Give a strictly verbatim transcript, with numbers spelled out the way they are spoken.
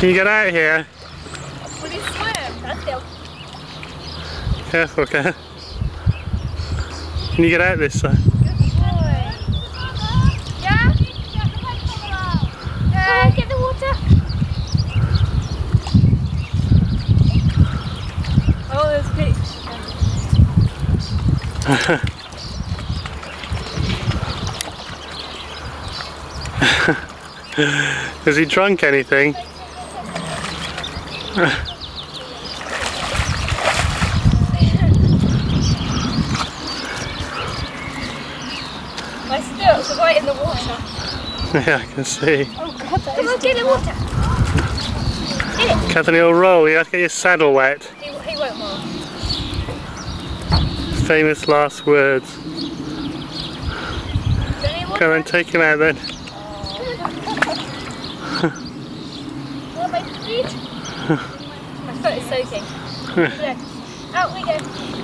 Can you get out of here? Will he swim? That's still. Careful, Kat. Can you get out this side? Good boy. Yeah? Yeah, get the water. Oh, there's a peach. Has he drunk anything? My stilts are right in the water. Yeah, I can see. Oh God, that Come on, get in the water. Get it. Catherine, he'll roll. You have to get your saddle wet. He, he won't roll. Famous last words. Come on, take him out then. Want my feet? My foot is soaking. Look, out we go.